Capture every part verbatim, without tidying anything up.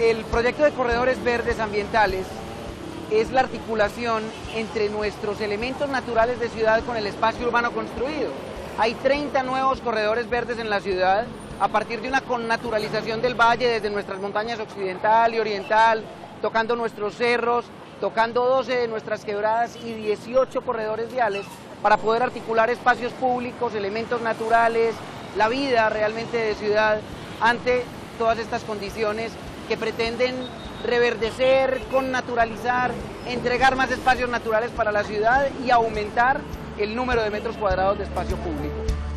El proyecto de corredores verdes ambientales es la articulación entre nuestros elementos naturales de ciudad con el espacio urbano construido. Hay treinta nuevos corredores verdes en la ciudad a partir de una connaturalización del valle desde nuestras montañas occidental y oriental, tocando nuestros cerros, tocando doce de nuestras quebradas y dieciocho corredores viales para poder articular espacios públicos, elementos naturales, la vida realmente de ciudad ante todas estas condiciones que pretenden reverdecer, connaturalizar, entregar más espacios naturales para la ciudad y aumentar el número de metros cuadrados de espacio público.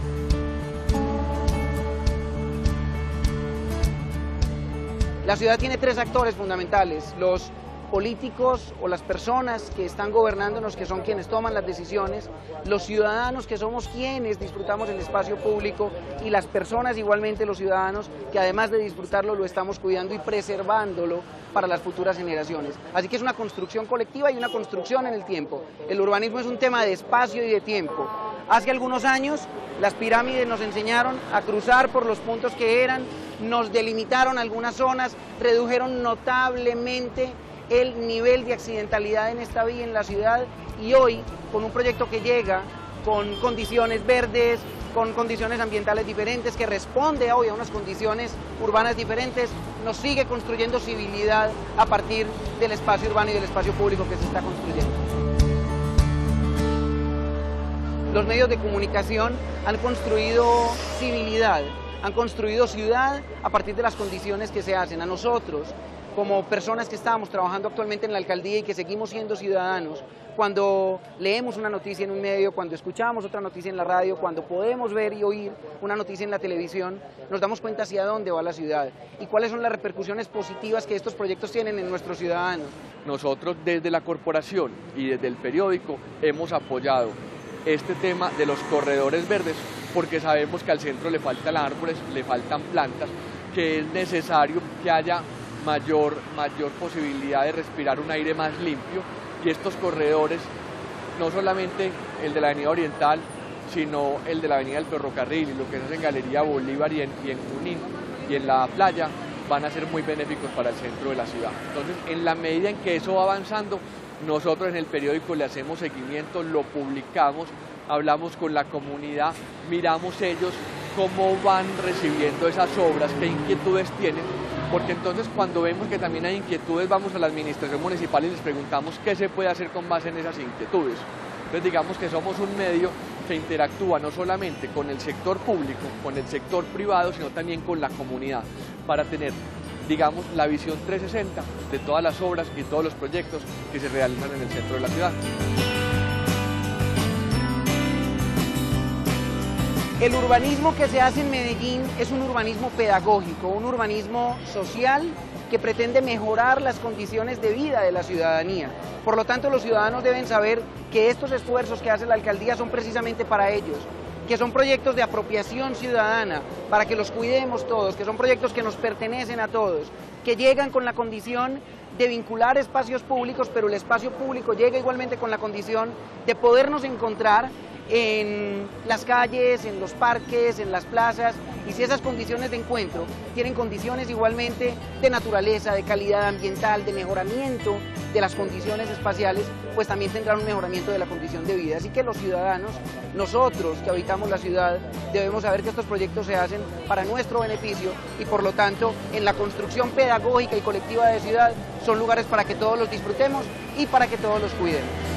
La ciudad tiene tres actores fundamentales: los políticos o las personas que están gobernándonos, que son quienes toman las decisiones, los ciudadanos, que somos quienes disfrutamos el espacio público, y las personas, igualmente los ciudadanos, que además de disfrutarlo lo estamos cuidando y preservándolo para las futuras generaciones. Así que es una construcción colectiva y una construcción en el tiempo. El urbanismo es un tema de espacio y de tiempo. Hace algunos años las pirámides nos enseñaron a cruzar por los puntos que eran, nos delimitaron algunas zonas, redujeron notablemente el nivel de accidentalidad en esta vía en la ciudad, y hoy, con un proyecto que llega con condiciones verdes, con condiciones ambientales diferentes, que responde hoy a unas condiciones urbanas diferentes, nos sigue construyendo civilidad a partir del espacio urbano y del espacio público que se está construyendo. Los medios de comunicación han construido civilidad, han construido ciudad a partir de las condiciones que se hacen. A nosotros, como personas que estamos trabajando actualmente en la alcaldía y que seguimos siendo ciudadanos, cuando leemos una noticia en un medio, cuando escuchamos otra noticia en la radio, cuando podemos ver y oír una noticia en la televisión, nos damos cuenta hacia dónde va la ciudad y cuáles son las repercusiones positivas que estos proyectos tienen en nuestros ciudadanos. Nosotros desde la corporación y desde el periódico hemos apoyado este tema de los corredores verdes porque sabemos que al centro le faltan árboles, le faltan plantas, que es necesario que haya mayor, mayor posibilidad de respirar un aire más limpio, y estos corredores, no solamente el de la avenida Oriental, sino el de la avenida del Ferrocarril y lo que se hace en Galería Bolívar y en, y en Junín y en la playa, van a ser muy benéficos para el centro de la ciudad. Entonces, en la medida en que eso va avanzando, nosotros en el periódico le hacemos seguimiento, lo publicamos, hablamos con la comunidad, miramos ellos cómo van recibiendo esas obras, qué inquietudes tienen, porque entonces cuando vemos que también hay inquietudes, vamos a la administración municipal y les preguntamos qué se puede hacer con base en esas inquietudes. Entonces digamos que somos un medio que interactúa no solamente con el sector público, con el sector privado, sino también con la comunidad, para tener, digamos, la visión trescientos sesenta de todas las obras y todos los proyectos que se realizan en el centro de la ciudad. El urbanismo que se hace en Medellín es un urbanismo pedagógico, un urbanismo social que pretende mejorar las condiciones de vida de la ciudadanía. Por lo tanto, los ciudadanos deben saber que estos esfuerzos que hace la alcaldía son precisamente para ellos, que son proyectos de apropiación ciudadana, para que los cuidemos todos, que son proyectos que nos pertenecen a todos, que llegan con la condición de vincular espacios públicos, pero el espacio público llega igualmente con la condición de podernos encontrar en las calles, en los parques, en las plazas, y si esas condiciones de encuentro tienen condiciones igualmente de naturaleza, de calidad ambiental, de mejoramiento de las condiciones espaciales, pues también tendrán un mejoramiento de la condición de vida. Así que los ciudadanos, nosotros que habitamos la ciudad, debemos saber que estos proyectos se hacen para nuestro beneficio y por lo tanto en la construcción pedagógica y colectiva de ciudad son lugares para que todos los disfrutemos y para que todos los cuidemos.